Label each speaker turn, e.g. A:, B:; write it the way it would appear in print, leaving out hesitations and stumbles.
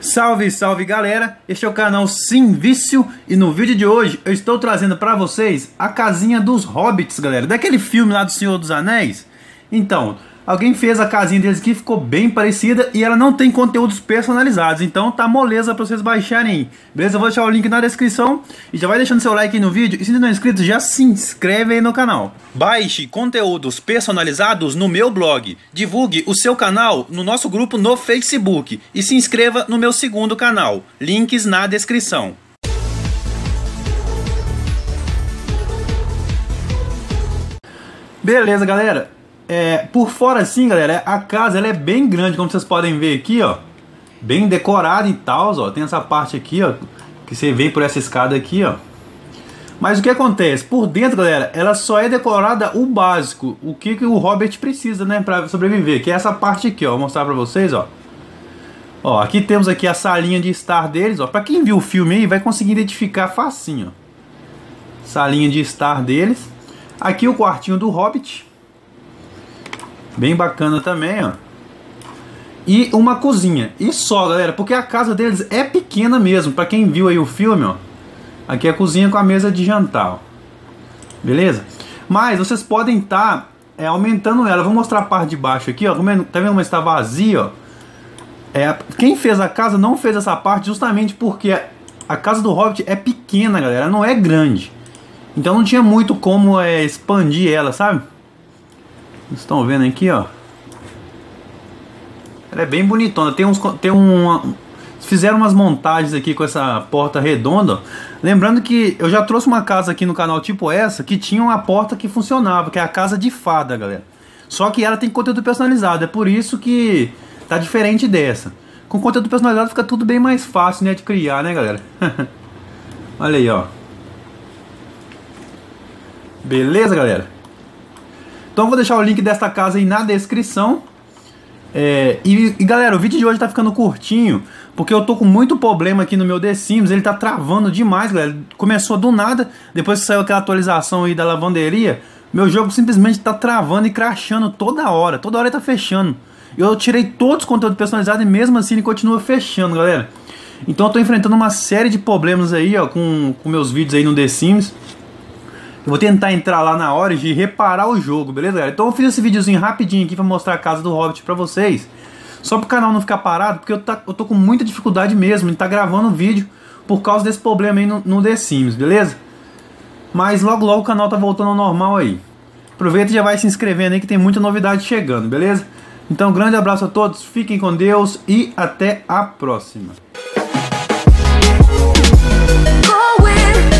A: Salve, salve galera, este é o canal Sim Vício e no vídeo de hoje eu estou trazendo para vocês a casinha dos Hobbits, galera, daquele filme lá do Senhor dos Anéis. Então, alguém fez a casinha deles aqui, ficou bem parecida e ela não tem conteúdos personalizados, então tá moleza para vocês baixarem aí, beleza? Eu vou deixar o link na descrição e já vai deixando seu like aí no vídeo e se não é inscrito já se inscreve aí no canal. Baixe conteúdos personalizados no meu blog, divulgue o seu canal no nosso grupo no Facebook e se inscreva no meu segundo canal, links na descrição. Beleza, galera? Por fora assim, galera, a casa ela é bem grande, como vocês podem ver aqui, ó, bem decorada e tal, ó, tem essa parte aqui, ó, que você vem por essa escada aqui, ó. Mas o que acontece? Por dentro, galera, ela só é decorada o básico, o que o Hobbit precisa, né, para sobreviver, que é essa parte aqui, ó, vou mostrar para vocês, ó. Ó, aqui temos aqui a salinha de estar deles, ó, para quem viu o filme aí vai conseguir identificar facinho, ó. Salinha de estar deles. Aqui o quartinho do Hobbit. Bem bacana também, ó. E uma cozinha. E só, galera, porque a casa deles é pequena mesmo. Pra quem viu aí o filme, ó. Aqui é a cozinha com a mesa de jantar, ó. Beleza? Mas vocês podem estar aumentando ela. Vou mostrar a parte de baixo aqui, ó. Tá vendo como está vazia, ó? Quem fez a casa não fez essa parte justamente porque a casa do Hobbit é pequena, galera. Não é grande. Então não tinha muito como expandir ela, sabe? Vocês estão vendo aqui, ó. Ela é bem bonitona. Fizeram umas montagens aqui com essa porta redonda. Lembrando que eu já trouxe uma casa aqui no canal tipo essa, que tinha uma porta que funcionava, que é a casa de fada, galera. Só que ela tem conteúdo personalizado, é por isso que tá diferente dessa. Com conteúdo personalizado fica tudo bem mais fácil, né, de criar, né, galera? Olha aí, ó. Beleza, galera? Então eu vou deixar o link desta casa aí na descrição. E galera, o vídeo de hoje tá ficando curtinho, porque eu tô com muito problema aqui no meu The Sims. Ele tá travando demais, galera. Começou do nada, depois que saiu aquela atualização aí da lavanderia, meu jogo simplesmente tá travando e crashando toda hora ele tá fechando. Eu tirei todos os conteúdos personalizados e mesmo assim ele continua fechando, galera. Então eu tô enfrentando uma série de problemas aí, ó, com meus vídeos aí no The Sims. Eu vou tentar entrar lá na Origin e reparar o jogo, beleza, galera? Então eu fiz esse videozinho rapidinho aqui pra mostrar a casa do Hobbit pra vocês. Só pro canal não ficar parado, porque eu tô com muita dificuldade mesmo em estar gravando o vídeo por causa desse problema aí no The Sims, beleza? Mas logo logo o canal tá voltando ao normal aí. Aproveita e já vai se inscrevendo aí que tem muita novidade chegando, beleza? Então um grande abraço a todos, fiquem com Deus e até a próxima.